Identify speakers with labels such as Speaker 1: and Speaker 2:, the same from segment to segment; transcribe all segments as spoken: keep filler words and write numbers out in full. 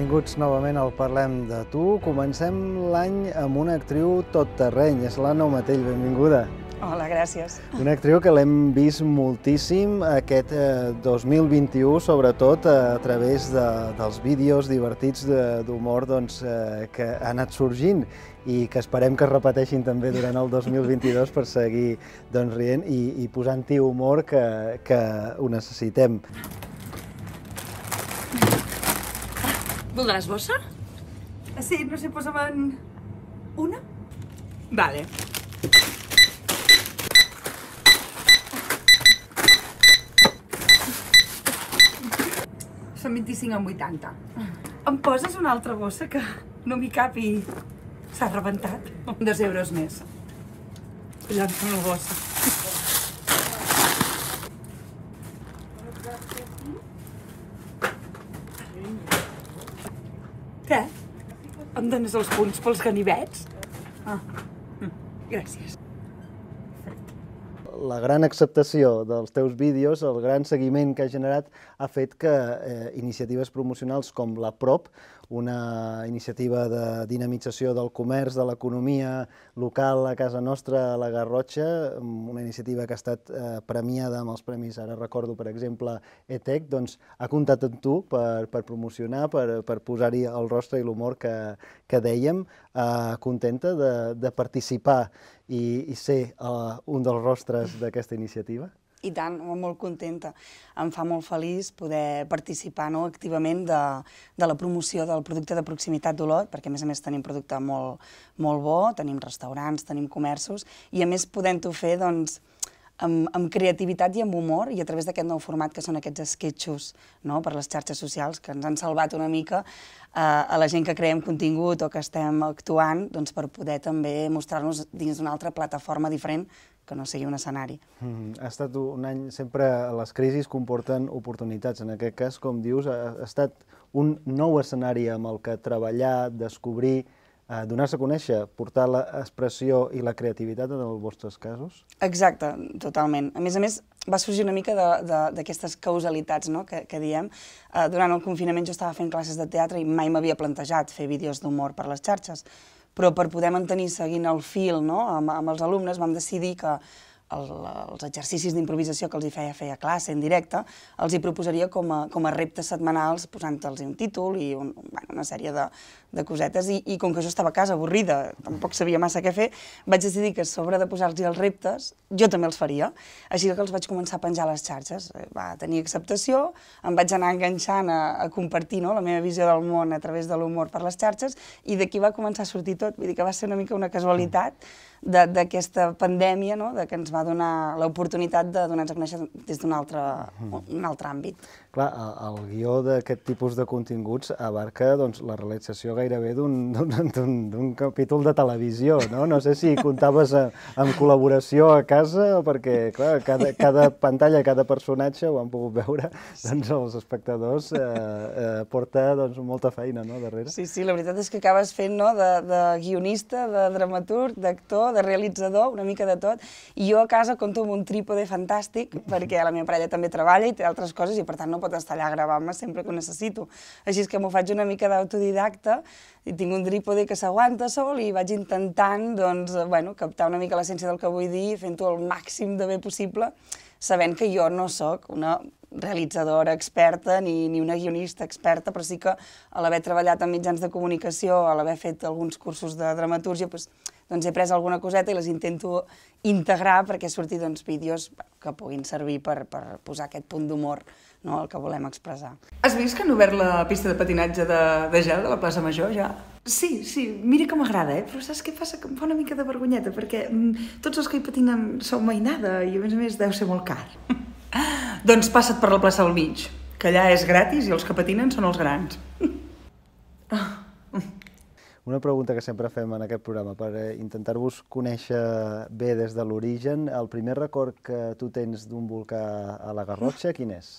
Speaker 1: benvinguts novament al Parlem de Tu. Comencem l'any amb una actriu tot terreny, és l'Anna Omatell, benvinguda.
Speaker 2: Hola, gràcies.
Speaker 1: Una actriu que l'hem vist moltíssim aquest dos mil vint-i-u, sobretot a través de, dels vídeos divertits d'humor doncs, que han anat sorgint i que esperem que es repeteixin també durant el dos mil vint-i-dos per seguir doncs, rient i, i posant-hi humor que, que ho necessitem.
Speaker 2: Voldràs bossa?
Speaker 3: Sí, no sé, posa'm una?
Speaker 2: Vale.
Speaker 3: Són vint-i-cinc amb vuitanta. Em poses una altra bossa que no m'hi cap i s'ha rebentat? Dos euros més. Llança'm la bossa. Què? Em dones els punts pels ganivets? Ah, gràcies.
Speaker 1: La gran acceptació dels teus vídeos, el gran seguiment que ha generat, ha fet que eh, iniciatives promocionals com la Prop, una iniciativa de dinamització del comerç, de l'economia local a casa nostra, a la Garrotxa, una iniciativa que ha estat eh, premiada amb els premis, ara recordo, per exemple, ETEC, doncs ha comptat amb tu per, per promocionar, per, per posar-hi el rostre i l'humor que, que dèiem. Eh, contenta de, de participar i, i ser uh, un dels rostres d'aquesta iniciativa?
Speaker 2: I tant, molt contenta. Em fa molt feliç poder participar no, activament de, de la promoció del producte de proximitat d'Olot, perquè a més a més tenim producte molt, molt bo, tenim restaurants, tenim comerços, i a més podent-ho fer doncs, amb, amb creativitat i amb humor, i a través d'aquest nou format que són aquests sketchos no, per les xarxes socials, que ens han salvat una mica eh, a la gent que creem contingut o que estem actuant doncs, per poder també mostrar-nos dins d'una altra plataforma diferent que no sigui un escenari.
Speaker 1: Mm, ha estat un any, sempre les crisis comporten oportunitats. En aquest cas, com dius, ha, ha estat un nou escenari amb el que treballar, descobrir, eh, donar-se a conèixer, portar l'expressió i la creativitat en els vostres casos?
Speaker 2: Exacte, totalment. A més a més, va sorgir una mica d'aquestes causalitats no, que, que diem. Eh, durant el confinament jo estava fent classes de teatre i mai m'havia plantejat fer vídeos d'humor per les xarxes, però per poder mantenir seguint el fil no, amb, amb els alumnes vam decidir que el, els exercicis d'improvisació que els hi feia fer a classe en directe els hi proposaria com a, com a reptes setmanals posant-los un títol i un, bueno, una sèrie de, de cosetes i, i com que jo estava a casa avorrida, tampoc sabia massa què fer, vaig decidir que a sobre de posar-los els reptes jo també els faria, així que els vaig començar a penjar a les xarxes. Va tenir acceptació, em vaig anar enganxant a, a compartir no, la meva visió del món a través de l'humor per les xarxes i d'aquí va començar a sortir tot, vull dir que va ser una mica una casualitat d'aquesta pandèmia, no? De que ens va donar l'oportunitat de donar-nos a conèixer des d'un altre, un altre àmbit.
Speaker 1: Clar, el, el guió d'aquest tipus de continguts abarca doncs, la realització gairebé d'un capítol de televisió, no? No sé si comptaves a, amb col·laboració a casa, perquè clar, cada, cada pantalla, cada personatge, ho han pogut veure, doncs els espectadors eh, eh, porta doncs, molta feina no, darrere.
Speaker 2: Sí, sí, la veritat és que acabes fent no, de, de guionista, de dramaturg, d'actor, de realitzador, una mica de tot, i jo a casa compto amb un trípode fantàstic, perquè la meva parella també treballa i té altres coses i per tant no pot estar allà gravant-me sempre que ho necessito. Així és que m'ho faig una mica d'autodidacta i tinc un trípode que s'aguanta sol i vaig intentant doncs, bueno, captar una mica l'essència del que vull dir, fent-ho el màxim de bé possible, sabent que jo no sóc una realitzadora experta ni, ni una guionista experta, però sí que a l'haver treballat en mitjans de comunicació, a l'haver fet alguns cursos de dramatúrgia, doncs, doncs he pres alguna coseta i les intento integrar perquè surti doncs, vídeos que puguin servir per, per posar aquest punt d'humor no, el que volem expressar.
Speaker 3: Has vist que han obert la pista de patinatge de, de gel de la plaça Major, ja? Sí, sí, mira que m'agrada, eh? Però saps què passa? Que em fa una mica de vergonyeta, perquè mm, tots els que hi patinen són mainada i a més a més deu ser molt car. Doncs passa't per la plaça del mig, que allà és gratis i els que patinen són els grans.
Speaker 1: Una pregunta que sempre fem en aquest programa, per intentar-vos conèixer bé des de l'origen, el primer record que tu tens d'un volcà a la Garrotxa, quin és?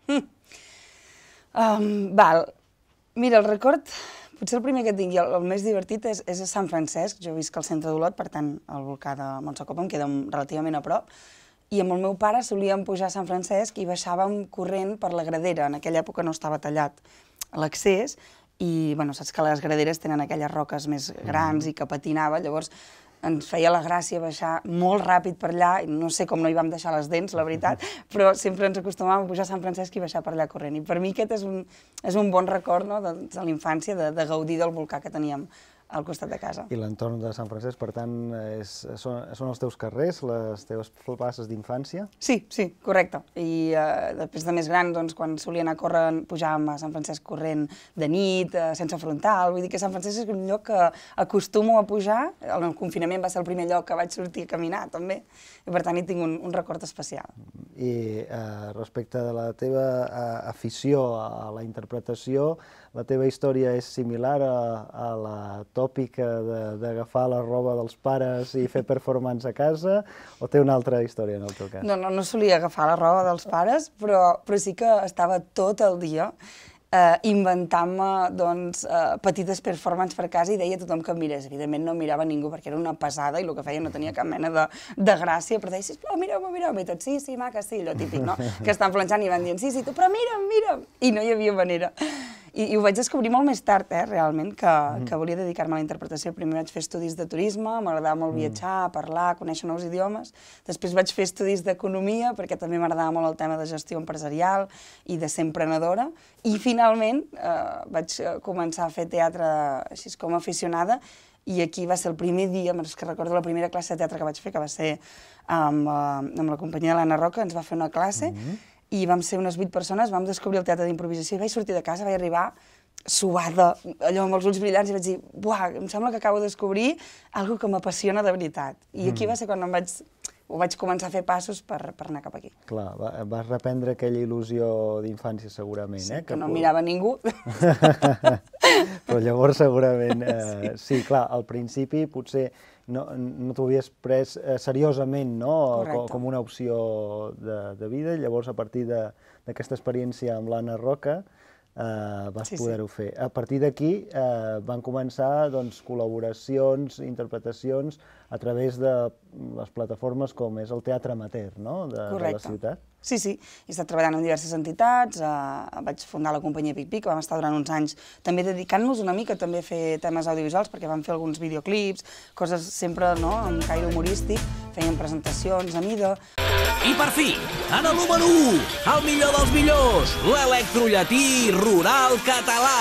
Speaker 2: Um, val, mira, el record, potser el primer que tinc i el, el més divertit és, és a Sant Francesc. Jo visc al centre d'Olot, per tant el volcà de Montsecopa em queda relativament a prop, i amb el meu pare solíem pujar a Sant Francesc i baixàvem corrent per la Gradera. En aquella època no estava tallat l'accés i bueno, saps que les graderes tenen aquelles roques més grans i que patinava, llavors ens feia la gràcia baixar molt ràpid per allà, i no sé com no hi vam deixar les dents, la veritat, però sempre ens acostumàvem a pujar a Sant Francesc i baixar per allà corrent. I per mi aquest és un, és un bon record, no?, de, de la infància, de, de gaudir del volcà que teníem al costat de casa.
Speaker 1: I l'entorn de Sant Francesc, per tant, és, són, són els teus carrers, les teves places d'infància?
Speaker 2: Sí, sí, correcte. I eh, després de més gran, doncs, quan solia anar a córrer, pujàvem a Sant Francesc corrent de nit, eh, sense frontal. Vull dir que Sant Francesc és un lloc que acostumo a pujar. El confinament va ser el primer lloc que vaig sortir a caminar, també. I per tant, hi tinc un, un record especial.
Speaker 1: I eh, respecte de la teva eh, afició a la interpretació, la teva història és similar a, a la tòpica d'agafar la roba dels pares i fer performance a casa, o té una altra història en el teu cas?
Speaker 2: No, no, no solia agafar la roba dels pares, però, però sí que estava tot el dia eh, inventant-me doncs, eh, petites performances per casa i deia a tothom que em mirés. Evidentment no mirava ningú perquè era una pesada i el que feia no tenia cap mena de, de gràcia, però deia, sisplau, mireu-me, mireu-me, i tot, sí, sí, maca, sí, allò típic, no? Que estan planxant i van dient, sí, sí, tu, però mira'm, mira'm, i no hi havia manera. I, I ho vaig descobrir molt més tard, eh, realment, que, mm. que volia dedicar-me a la interpretació. Primer vaig fer estudis de turisme, m'agradava molt mm. viatjar, parlar, conèixer nous idiomes. Després vaig fer estudis d'economia, perquè també m'agradava molt el tema de gestió empresarial i de ser emprenedora. I finalment eh, vaig començar a fer teatre així com a aficionada, i aquí va ser el primer dia, és que recordo la primera classe de teatre que vaig fer, que va ser amb, amb la companyia de l'Anna Roca, ens va fer una classe, mm. i vam ser unes vuit persones, vam descobrir el teatre d'improvisació i vaig sortir de casa, vaig arribar suada, allò amb els ulls brillants, i vaig dir, buah, em sembla que acabo de descobrir alguna que m'apassiona de veritat. I aquí va ser quan em vaig, ho vaig començar a fer passos per, per anar cap aquí.
Speaker 1: Clar, va, vas reprendre aquella il·lusió d'infància segurament,
Speaker 2: sí,
Speaker 1: eh?
Speaker 2: Que, que no mirava ningú.
Speaker 1: Però llavors segurament, eh, sí. sí, clar, al principi potser no, no t'ho havies pres eh, seriosament, no?, com, com una opció de, de vida, llavors a partir d'aquesta experiència amb l'Anna Roca eh, vas sí, poder-ho sí. fer. A partir d'aquí eh, van començar doncs, col·laboracions, interpretacions a través de les plataformes com és el teatre amateur, no?, de, de la ciutat.
Speaker 2: Sí, sí, he estat treballant en diverses entitats, eh, vaig fundar la companyia Pic Pic, vam estar durant uns anys també dedicant-nos una mica també a fer temes audiovisuals, perquè vam fer alguns videoclips, coses sempre, no?, amb caire humorístic, fèiem presentacions a mida.
Speaker 4: I per fi, en el número u, el millor dels millors, l'electrollatí rural català.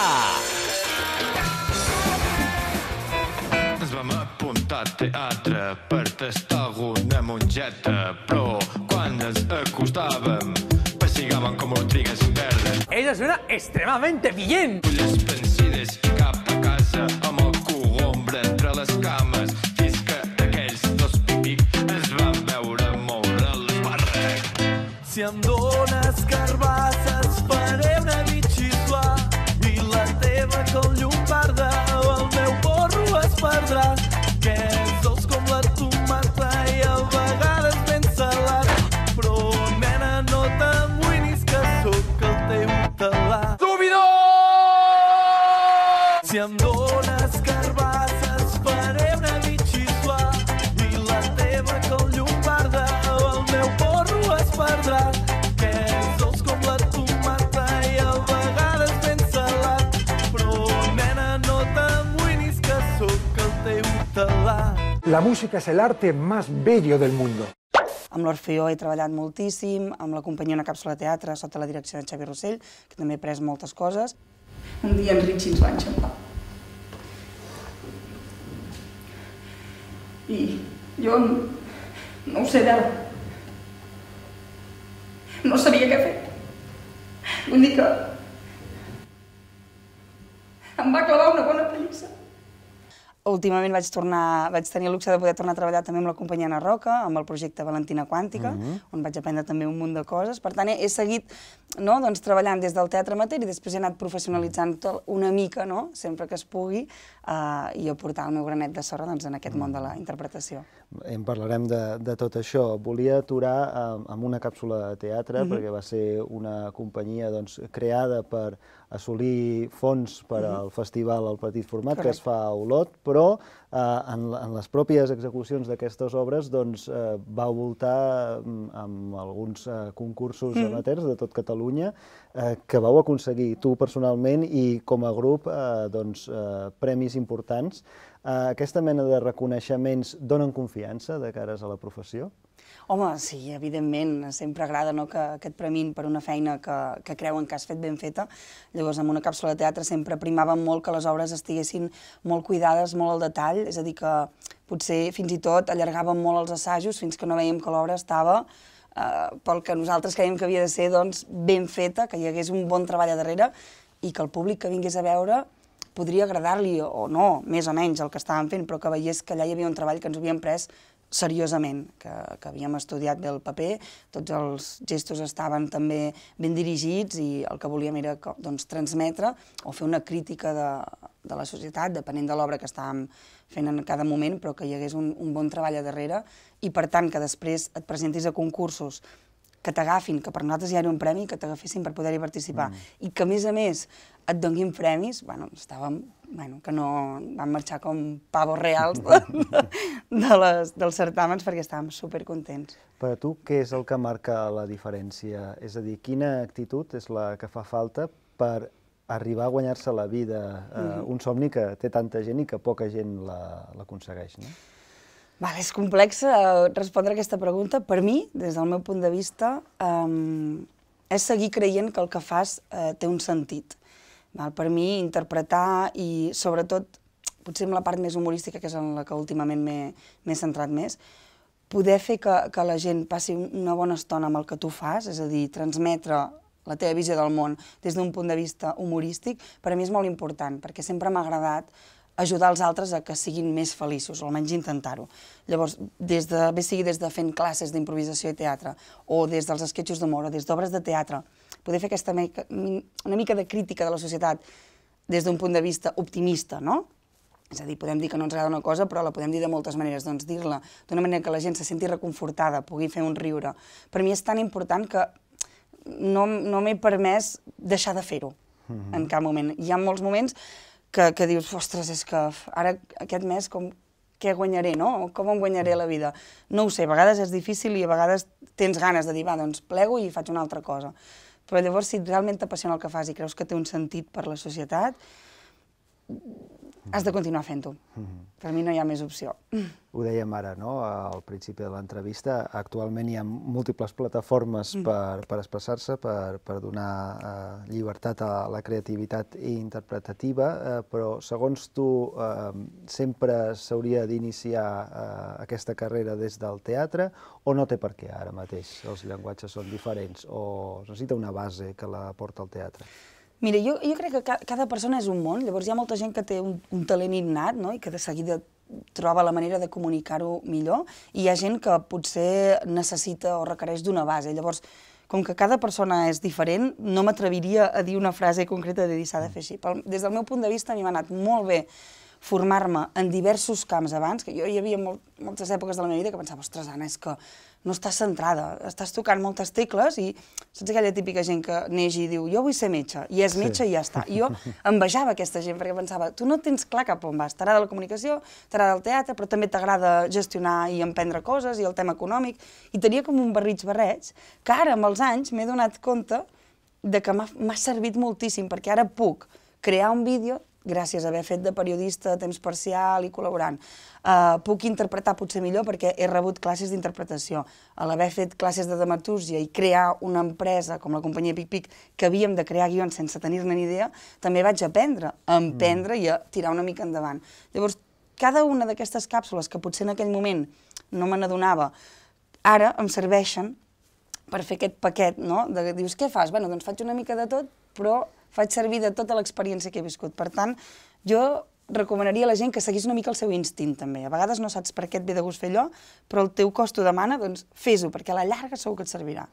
Speaker 5: Ens vam apuntar a teatre per tastar alguna mongeta, però quan ens acostàvem pessigaven com ortigues verdes.
Speaker 4: Ella suena extremadamente bien.
Speaker 5: Fulles pensides cap a casa amb el cogombre entre les cames, fins que d'aquells dos pipic ens van veure moure l'esparrec.
Speaker 6: Si em dones carbasses faré una bitxisua i la teva com llombarda o el meu porro es perdrà, que és dolç com la tomata i a vegades ben salat, però nena no t'amoïnis que sóc el teu talà.
Speaker 4: Súbido!
Speaker 6: Si em dones carbasses faré una bitxisua i la teva com llombarda o el meu porro es perdrà, que és dolç com la tomata i a vegades ben salat, però nena no t'amoïnis que sóc el teu talà.
Speaker 7: La música es el arte más bello del mundo.
Speaker 2: Amb l'Orfeó he treballat moltíssim, amb la companyia Una Càpsula de Teatre, sota la direcció de Xavi Rossell, que també he après moltes coses.
Speaker 3: Un dia en Richie ens va enxampar. I jo no, no ho sé, Bela. No sabia què fer. Vull dir que em va clavar una bona pallissa.
Speaker 2: Últimament vaig, tornar, vaig tenir el luxe de poder tornar a treballar també amb la companyia Ana Roca, amb el projecte Valentina Quàntica, mm-hmm. on vaig aprendre també un munt de coses. Per tant, he, he seguit no, doncs, treballant des del teatre amateur i després he anat professionalitzant una mica, no, sempre que es pugui, uh, i aportar el meu granet de sorra doncs, en aquest món de la interpretació.
Speaker 1: En parlarem de, de tot això. Volia aturar amb, amb Una Càpsula de Teatre, mm-hmm. perquè va ser una companyia doncs, creada per assolir fons per al mm-hmm. festival al petit format, correcte, que es fa a Olot, però en les pròpies execucions d'aquestes obres vau voltar amb alguns concursos amateurs de tot Catalunya que vau aconseguir tu personalment i com a grup premis importants. Aquesta mena de reconeixements donen confiança de cares a la professió?
Speaker 2: Home, sí, evidentment, sempre agrada que et premin per una feina que creuen que has fet ben feta. Llavors, amb una càpsula de teatre sempre primàvem molt que les obres estiguessin molt cuidades, molt al detall, és a dir, que potser fins i tot allargàvem molt els assajos fins que no veiem que l'obra estava pel que nosaltres creiem que havia de ser ben feta, que hi hagués un bon treball a darrere i que el públic que vingués a veure podria agradar-li o no, més o menys, el que estàvem fent, però que veiés que allà hi havia un treball que ens havíem pres seriosament, que havíem estudiat bé el paper, tots els gestos estaven també ben dirigits i el que volíem era transmetre o fer una crítica de la societat, depenent de l'obra que estàvem fent en cada moment, però que hi hagués un bon treball a darrere i, per tant, que després et presentis a concursos que t'agafin, que per nosaltres ja era un premi, que t'agafessin per poder-hi participar i que, a més a més, et donguin premis, bueno, estàvem, bueno, que no van marxar com pavos reals dels certàmens perquè estàvem supercontents.
Speaker 1: Per a tu, què és el que marca la diferència? És a dir, quina actitud és la que fa falta per arribar a guanyar-se la vida, un somni que té tanta gent i que poca gent l'aconsegueix, no?
Speaker 2: És complex respondre a aquesta pregunta. Per mi, des del meu punt de vista, és seguir creient que el que fas té un sentit. Per mi, interpretar i, sobretot, potser amb la part més humorística, que és en la que últimament m'he centrat més, poder fer que la gent passi una bona estona amb el que tu fas, és a dir, transmetre la teva visió del món des d'un punt de vista humorístic, per a mi és molt important, perquè sempre m'ha agradat ajudar els altres a que siguin més feliços, o almenys intentar-ho. Llavors, bé sigui des de fent classes d'improvisació i teatre, o des dels esquetxos d'humor, o des d'obres de teatre, poder fer aquesta una mica de crítica de la societat des d'un punt de vista optimista, no? És a dir, podem dir que no ens agrada una cosa, però la podem dir de moltes maneres. Doncs dir-la d'una manera que la gent se senti reconfortada, pugui fer un riure. Per mi és tan important que no m'he permès deixar de fer-ho en cap moment. Hi ha molts moments que dius, ostres, és que ara aquest mes què guanyaré, no? Com em guanyaré la vida? No ho sé, a vegades és difícil i a vegades tens ganes de dir, va, doncs plego i faig una altra cosa. Però llavors, si realment t'apassiona el que fas i creus que té un sentit per la societat, has de continuar fent-ho. Per mi no hi ha més opció.
Speaker 1: Ho dèiem ara, no?, al principi de l'entrevista. Actualment hi ha múltiples plataformes per expressar-se, per donar llibertat a la creativitat interpretativa, però segons tu sempre s'hauria d'iniciar aquesta carrera des del teatre o no té per què ara mateix? Els llenguatges són diferents o necessita una base que la porta al teatre?
Speaker 2: Mira, jo crec que cada persona és un món, llavors hi ha molta gent que té un talent innat i que de seguida troba la manera de comunicar-ho millor i hi ha gent que potser necessita o requereix d'una base. Llavors, com que cada persona és diferent, no m'atreviria a dir una frase concreta de dir s'ha de fer així. Des del meu punt de vista, a mi m'ha anat molt bé formar-me en diversos camps abans, que jo hi havia moltes èpoques de la meva vida que pensava, ostres, Anna, és que no estàs centrada, estàs tocant moltes tecles i saps aquella típica gent que neix i diu jo vull ser metge, i és metge i ja està. I jo envejava aquesta gent perquè pensava, tu no tens clar cap on vas, t'agrada la comunicació, t'agrada el teatre, però també t'agrada gestionar i emprendre coses i el tema econòmic, i tenia com un barrig barreig que ara, amb els anys, m'he donat compte que m'ha servit moltíssim, perquè ara puc crear un vídeo gràcies a haver fet de periodista a temps parcial i col·laborant. Puc interpretar potser millor perquè he rebut classes d'interpretació. A l'haver fet classes de dramatúrgia i crear una empresa com la companyia Pic Pic, que havíem de crear guions sense tenir-ne ni idea, també vaig aprendre a emprendre i a tirar una mica endavant. Llavors, cada una d'aquestes càpsules que potser en aquell moment no me n'adonava, ara em serveixen per fer aquest paquet, no? Dius, què fas? Bé, doncs faig una mica de tot, però faig servir de tota l'experiència que he viscut. Per tant, jo recomanaria a la gent que seguís una mica el seu instint, també. A vegades no saps per què et ve de gust fer allò, però el teu cos t'ho demana, doncs fes-ho, perquè a la llarga segur que et servirà.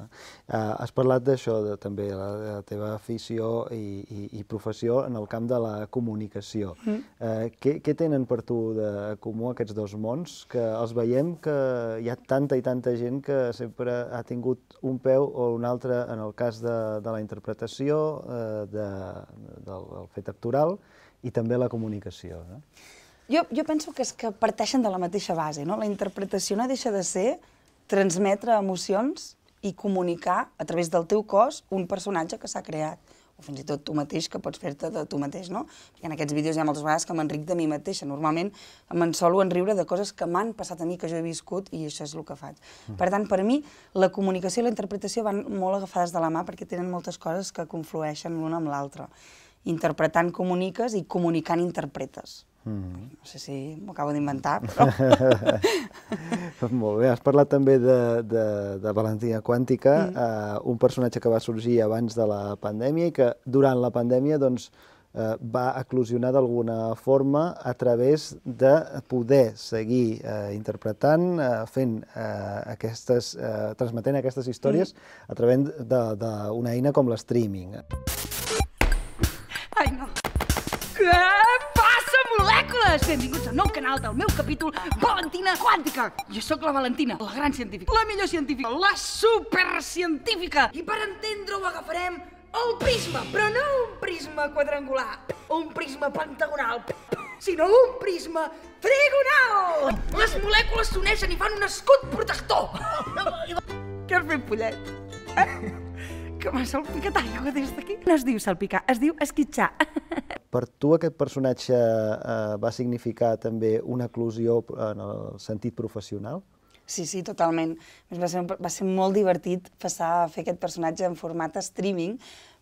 Speaker 1: Has parlat d'això, també, de la teva afició i professió en el camp de la comunicació. Què tenen per tu de comú aquests dos mons? Que els veiem que hi ha tanta i tanta gent que sempre ha tingut un peu o un altre en el cas de la interpretació, del fet actoral, i també la comunicació.
Speaker 2: Jo, jo penso que és que parteixen de la mateixa base, no? La interpretació no deixa de ser transmetre emocions i comunicar a través del teu cos un personatge que s'ha creat. O fins i tot tu mateix, que pots fer-te de tu mateix, no? Perquè en aquests vídeos hi ha moltes vegades que m'enric de mi mateixa. Normalment me'n solo enriure de coses que m'han passat a mi, que jo he viscut, i això és el que faig. Per tant, per mi, la comunicació i la interpretació van molt agafades de la mà perquè tenen moltes coses que conflueixen l'una amb l'altra. Interpretant comuniques i comunicant interpretes. No sé si m'ho acabo d'inventar, però...
Speaker 1: Molt bé, has parlat també de, de, de Valentina Quàntica, mm. eh, un personatge que va sorgir abans de la pandèmia i que durant la pandèmia doncs, eh, va eclosionar d'alguna forma a través de poder seguir eh, interpretant, eh, fent eh, aquestes, eh, transmetent aquestes històries mm. a través d'una eina com l'streaming.
Speaker 8: Ai, no. Què passa, molècules? Benvinguts al nou canal del meu capítol Valentina Quàntica. Jo sóc la Valentina, la gran científica, la millor científica, la supercientífica. I per entendre-ho agafarem el prisma, però no un prisma quadrangular, un prisma pentagonal, sinó un prisma trigonal. Les molècules s'uneixen i fan un escut protector. Què has fet, pollet? Eh? Que m'ha salpicat aigua des d'aquí. No es diu salpicar, es diu esquitxar.
Speaker 1: Per tu aquest personatge eh, va significar també una eclosió en el sentit professional?
Speaker 2: Sí, sí, totalment. Va ser, va ser molt divertit passar a fer aquest personatge en format streaming,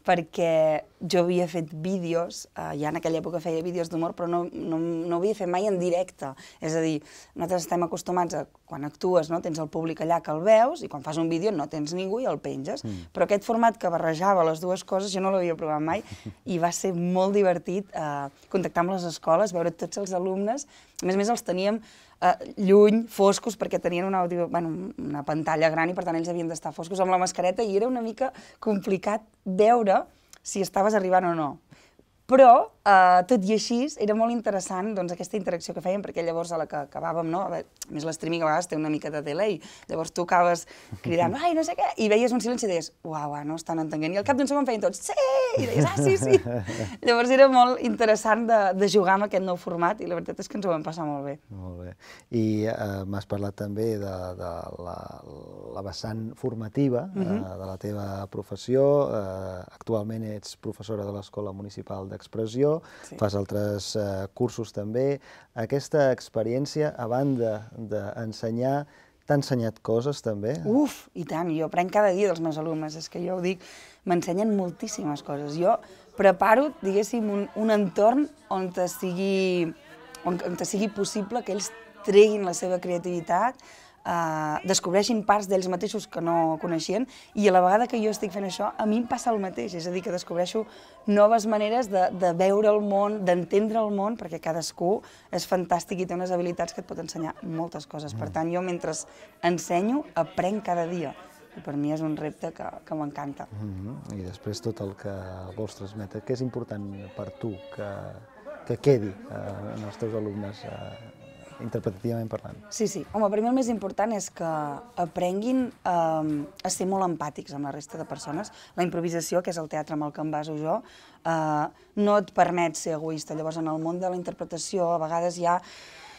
Speaker 2: perquè jo havia fet vídeos, eh, ja en aquella època feia vídeos d'humor, però no, no, no havia fet mai en directe. És a dir, nosaltres estem acostumats a, quan actues, no, tens el públic allà que el veus, i quan fas un vídeo no tens ningú i el penges. Mm. Però aquest format que barrejava les dues coses jo no l'havia provat mai, i va ser molt divertit eh, contactar amb les escoles, veure tots els alumnes. A més a més els teníem Uh, lluny, foscos, perquè tenien una, audio, bueno, una pantalla gran i per tant ells havien d'estar foscos amb la mascareta i era una mica complicat veure si estaves arribant o no. Però, uh, tot i així, era molt interessant doncs, aquesta interacció que fèiem, perquè llavors a la que acabàvem, no? A més, l'streaming a vegades té una mica de delay, llavors tu acabes cridant, ai, no sé què, i veies un silenci i deies, uau, no estan entenent, i al cap d'un segon feien tots, sí, i deies, ah, sí, sí. Llavors era molt interessant de, de jugar amb aquest nou format, i la veritat és que ens ho vam passar molt bé.
Speaker 1: Molt bé. I uh, m'has parlat també de, de la, la vessant formativa uh, uh, de la teva professió. Uh, actualment ets professora de l'Escola Municipal d'Expressió, sí. Fas altres uh, cursos també. Aquesta experiència, a banda d'ensenyar, t'ha ensenyat coses també?
Speaker 2: Uf, i tant, jo aprenc cada dia dels meus alumnes, és que jo ho dic, m'ensenyen moltíssimes coses. Jo preparo, diguéssim, un, un entorn on te sigui, on, on te sigui possible que ells treguin la seva creativitat, Uh, descobreixin parts d'ells mateixos que no coneixien, i a la vegada que jo estic fent això, a mi em passa el mateix, és a dir, que descobreixo noves maneres de, de veure el món, d'entendre el món, perquè cadascú és fantàstic i té unes habilitats que et pot ensenyar moltes coses. Per tant, jo mentre ensenyo, aprenc cada dia. I per mi és un repte que, que m'encanta.
Speaker 1: Mm-hmm. I després tot el que vols transmetre, què és important per tu que, que quedi uh, en els teus alumnes uh, interpretativament parlant?
Speaker 2: Sí, sí. Home, per mi el més important és que aprenguin eh, a ser molt empàtics amb la resta de persones. La improvisació, que és el teatre amb el que em baso jo, eh, no et permet ser egoista. Llavors, en el món de la interpretació, a vegades hi ha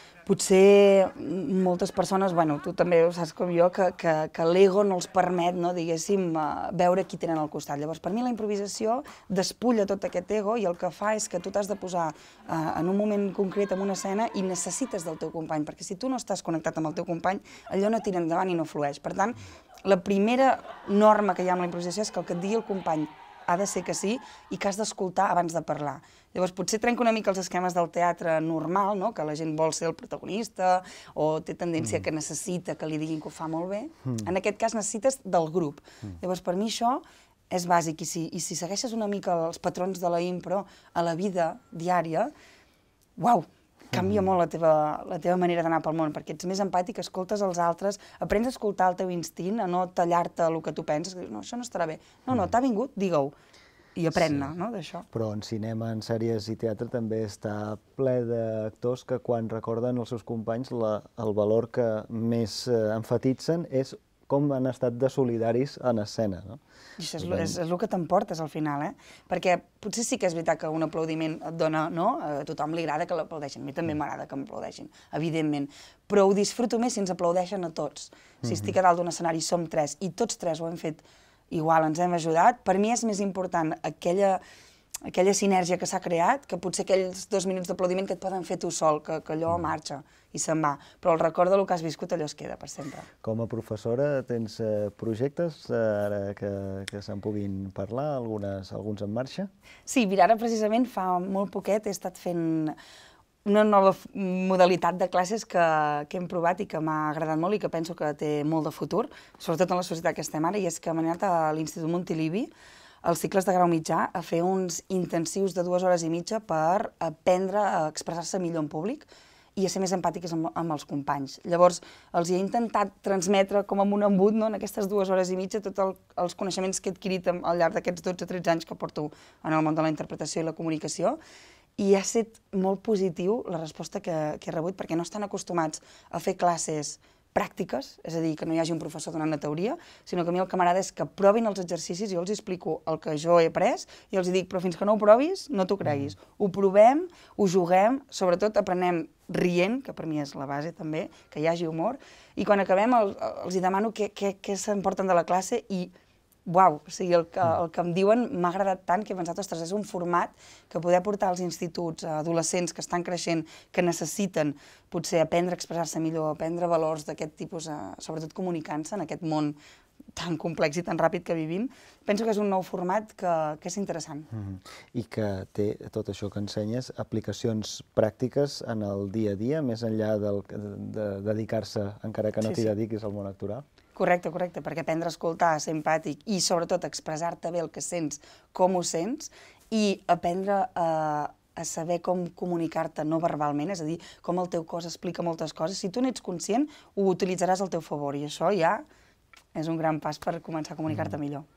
Speaker 2: potser moltes persones, bueno, tu també ho saps com jo, que, que, que l'ego no els permet, no, diguéssim, uh, veure qui tenen al costat. Llavors, per mi la improvisació despulla tot aquest ego i el que fa és que tu t'has de posar uh, en un moment concret en una escena i necessites del teu company, perquè si tu no estàs connectat amb el teu company, allò no tira endavant i no flueix. Per tant, la primera norma que hi ha amb la improvisació és que el que et digui el company ha de ser que sí i que has d'escoltar abans de parlar. Llavors, potser trenca una mica els esquemes del teatre normal, no? Que la gent vol ser el protagonista o té tendència mm. que necessita que li diguin que ho fa molt bé. Mm. En aquest cas necessites del grup. Mm. Llavors, per mi això és bàsic, i si, i si segueixes una mica els patrons de la impro a la vida diària, uau, canvia molt la teva, la teva manera d'anar pel món, perquè ets més empàtic, escoltes els altres, aprens a escoltar el teu instint, a no tallar-te el que tu penses, no, això no estarà bé. No, no, t'ha vingut, digue-ho. I aprèn-ne, sí. No, d'això.
Speaker 1: Però en cinema, en sèries i teatre també està ple d'actors que quan recorden els seus companys la, el valor que més eh, enfatitzen és com han estat de solidaris en escena, no?
Speaker 2: I això és, és, és el que t'emportes al final, eh? Perquè potser sí que és veritat que un aplaudiment et dona, no? A tothom li agrada que l'aplaudeixin, a mi també m'agrada que m'aplaudeixin, evidentment, però ho disfruto més si ens aplaudeixen a tots. Si estic a dalt d'un escenari i som tres, i tots tres ho hem fet igual, ens hem ajudat, per mi és més important aquella... aquella sinergia que s'ha creat, que potser aquells dos minuts d'aplaudiment que et poden fer tu sol, que, que allò marxa i se'n va. Però el record del que has viscut, allò es queda per sempre.
Speaker 1: Com a professora, tens eh, projectes eh, ara que, que se'n puguin parlar, algunes, alguns en marxa?
Speaker 2: Sí, mira, ara precisament fa molt poquet he estat fent una nova modalitat de classes que, que hem provat i que m'ha agradat molt i que penso que té molt de futur, sobretot en la societat que estem ara, i és que hem anat a l'Institut Montilivi, als cicles de grau mitjà, a fer uns intensius de dues hores i mitja per aprendre a expressar-se millor en públic i a ser més empàtiques amb, amb els companys. Llavors, els he intentat transmetre com amb un embut, no, en aquestes dues hores i mitja, tots el, els coneixements que he adquirit al llarg d'aquests dotze o tretze anys que porto en el món de la interpretació i la comunicació, i ha estat molt positiu la resposta que, que he rebut, perquè no estan acostumats a fer classes pràctiques, és a dir, que no hi hagi un professor donant la teoria, sinó que a mi el que m'agrada és que provin els exercicis, jo els explico el que jo he après i els dic, però fins que no ho provis, no t'ho creguis. Ho provem, ho juguem, sobretot aprenem rient, que per mi és la base també, que hi hagi humor, i quan acabem el, els hi demano què, què, què s'emporten de la classe i uau, o sigui, el que, el que em diuen m'ha agradat tant que he pensat, ostres, és un format que poder portar als instituts a adolescents que estan creixent, que necessiten potser aprendre a expressar-se millor, aprendre valors d'aquest tipus, eh, sobretot comunicant-se en aquest món tan complex i tan ràpid que vivim, penso que és un nou format que, que és interessant.
Speaker 1: Mm-hmm. I que té tot això que ensenyes, aplicacions pràctiques en el dia a dia, més enllà del, de, de dedicar-se, encara que no
Speaker 2: Sí,
Speaker 1: t'hi
Speaker 2: sí.
Speaker 1: dediquis al món actoral?
Speaker 2: Correcte, correcte, perquè aprendre a escoltar, a ser empàtic i sobretot expressar-te bé el que sents, com ho sents, i aprendre a, a saber com comunicar-te no verbalment, és a dir, com el teu cos explica moltes coses. Si tu n'ets conscient, ho utilitzaràs al teu favor, i això ja és un gran pas per començar a comunicar-te mm. millor.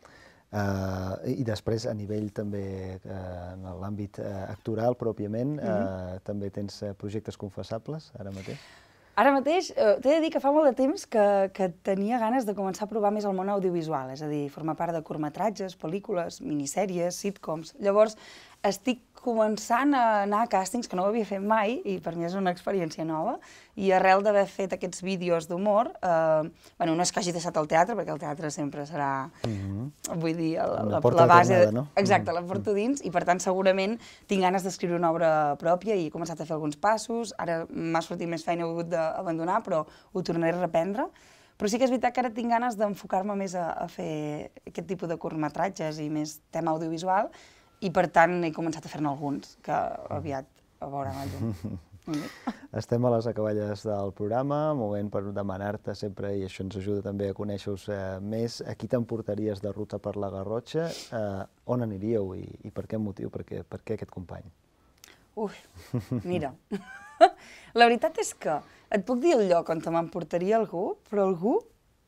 Speaker 1: Uh, I després, a nivell també uh, en l'àmbit uh, actoral pròpiament, uh, uh, també tens uh, projectes confessables ara mateix?
Speaker 2: Ara mateix, eh, t'he de dir que fa molt de temps que, que tenia ganes de començar a provar més el món audiovisual, és a dir, formar part de curtmetratges, pel·lícules, minissèries, sitcoms. Llavors, estic començant a anar a càstings, que no ho havia fet mai, i per mi és una experiència nova, i arrel d'haver fet aquests vídeos d'humor, eh, bueno, no és que hagi deixat el teatre, perquè el teatre sempre serà, mm-hmm. vull dir, la, la, la base...
Speaker 1: Tornada, no?
Speaker 2: Exacte,
Speaker 1: Mm-hmm.
Speaker 2: la porto dins, i per tant segurament tinc ganes d'escriure una obra pròpia i he començat a fer alguns passos, ara m'ha sortit més feina, ho he hagut d'abandonar, però ho tornaré a reprendre. Però sí que és veritat que ara tinc ganes d'enfocar-me més a, a fer aquest tipus de curtmetratges i més tema audiovisual, i per tant he començat a fer-ne alguns, que aviat a veuran la llum.
Speaker 1: Estem a les acaballes del programa, moment per demanar-te sempre, i això ens ajuda també a conèixer-vos eh, més, a qui t'emportaries de ruta per la Garrotxa, eh, on aniríeu i, i per què motiu, per què, per què aquest company?
Speaker 2: Ui, mira, la veritat és que et puc dir el lloc on te m'emportaria algú, però algú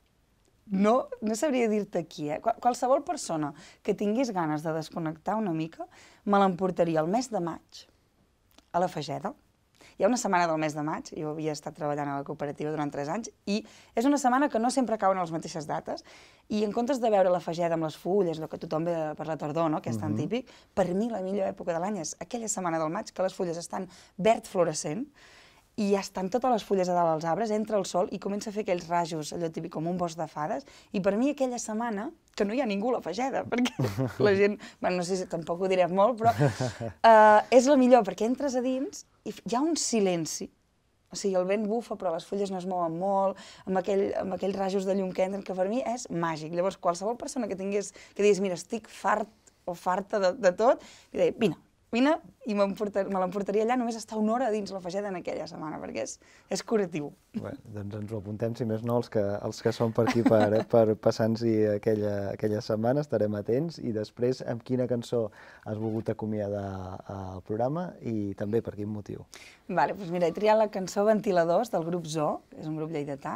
Speaker 2: no, no sabria dir-te qui, eh? Qualsevol persona que tingués ganes de desconnectar una mica, me l'emportaria el mes de maig a la Fageda. Hi ha una setmana del mes de maig, jo havia estat treballant a la cooperativa durant tres anys, i és una setmana que no sempre cauen a les mateixes dates, i en comptes de veure la Fageda amb les fulles, el que tothom ve per la tardor, no?, que és tan típic, per mi la millor època de l'any és aquella setmana del maig que les fulles estan verd fluorescent, i ja estan totes les fulles a dalt als arbres, entra el sol i comença a fer aquells rajos, allò típic com un bosc de fades, i per mi aquella setmana, que no hi ha ningú a la Fageda, perquè la gent, bueno, no sé si tampoc ho diré molt, però uh, és la millor, perquè entres a dins i hi ha un silenci, o sigui, el vent bufa, però les fulles no es mouen molt, amb, aquell, amb aquells rajos de llum que entren, que per mi és màgic. Llavors, qualsevol persona que tingués, que digués, mira, estic fart o farta de, de tot, li deia, vine, vine, i me l'emportaria allà, només estar una hora dins la Fageda en aquella setmana, perquè és, és curatiu.
Speaker 1: Bé, doncs ens ho apuntem, si més no, els que, els que són per aquí per, per passar-nos-hi aquella, aquella setmana, estarem atents, i després amb quina cançó has volgut acomiadar al programa i també per quin motiu?
Speaker 2: Vale, doncs mira, he triat la cançó Ventiladors del grup Zoo, que és un grup lleidatà,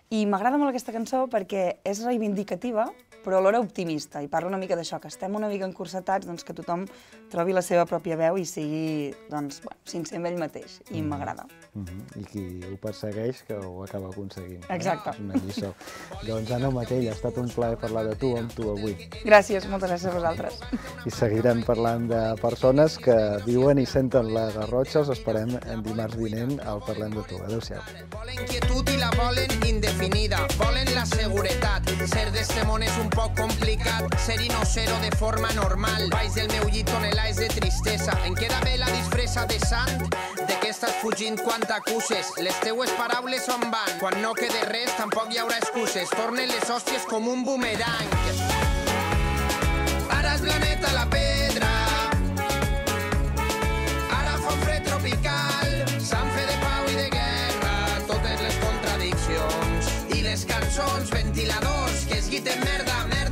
Speaker 2: I m'agrada molt aquesta cançó perquè és reivindicativa, però alhora optimista, i parla una mica d'això, que estem una mica encursetats, doncs que tothom trobi la seva pròpia veu i sigui, doncs, bueno, sincer amb ell mateix, i m'agrada.
Speaker 1: I qui ho persegueix, que ho acaba aconseguint.
Speaker 2: Exacte.
Speaker 1: És una lliçó. Doncs, Anna Matell, ha estat un plaer parlar de tu amb tu avui.
Speaker 2: Gràcies, moltes gràcies a vosaltres.
Speaker 1: I seguirem parlant de persones que viuen i senten la Garrotxa. Els esperem en dimarts vinent al Parlem de tu. Adéu-siau.
Speaker 9: Volen quietud i la volen indefinida, volen la seguretat. Ser d'este món és un poc complicat, ser i no ser-ho de forma normal. Baix del meu llit tonelades de tristesa, em queda bé la disfressa de sant. De què estàs fugint quan t'acuses? Les teues paraules on van? Quan no quede res tampoc hi haurà excuses. Tornen les hòsties com un boomerang. Ara és la neta la pedra, ara fa un fred tropical, sant fe de pau i de guerra, totes les contradiccions i les cançons, ventiladors que es guiten merda, merda.